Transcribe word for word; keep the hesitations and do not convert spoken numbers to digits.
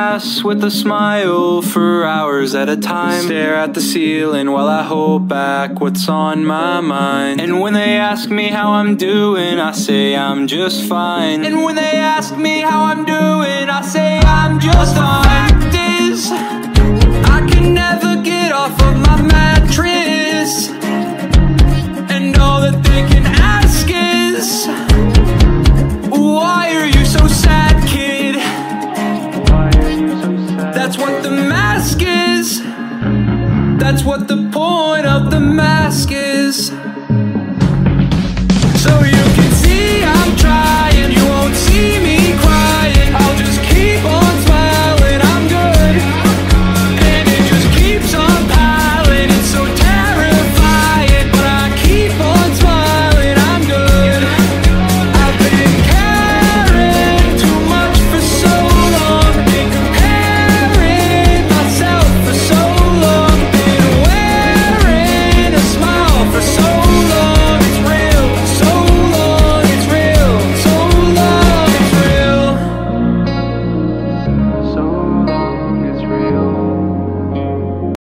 class with a smile for hours at a time. Stare at the ceiling while I hold back what's on my mind. And when they ask me how I'm doing, I say I'm just fine. And when they ask me how I'm doing, I say I'm just fine. The fact is, I can never get off of my mattress, and all that they can ask is, why are you so sad, kid? Why are you so sad? That's what the mask is. That's what the